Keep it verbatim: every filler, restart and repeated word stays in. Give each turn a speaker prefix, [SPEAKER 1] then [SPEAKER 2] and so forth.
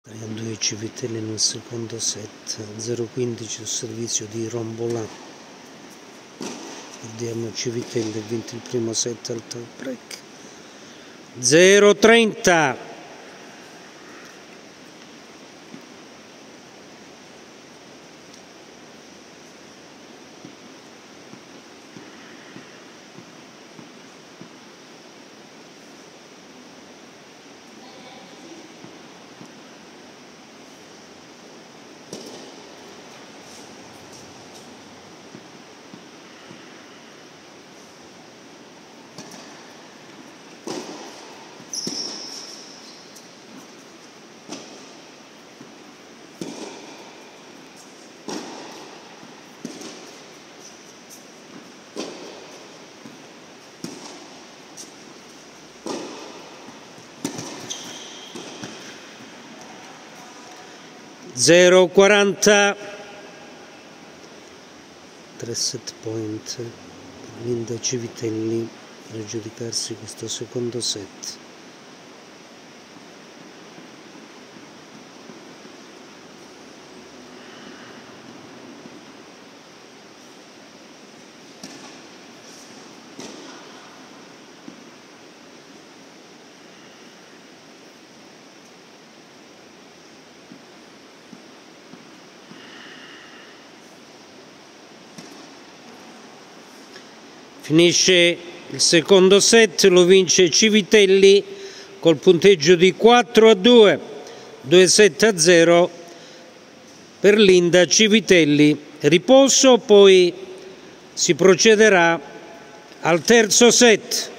[SPEAKER 1] due Civitelli nel secondo set, zero quindici il servizio di Rombolà. Vediamo Civitelli ha vinto il primo set al tie break. zero trenta. zero quaranta. tre set point per Linda Civitelli per aggiudicarsi questo secondo set. Finisce il secondo set, lo vince Civitelli col punteggio di quattro a due, due set a zero per Linda Civitelli. Riposo, poi si procederà al terzo set.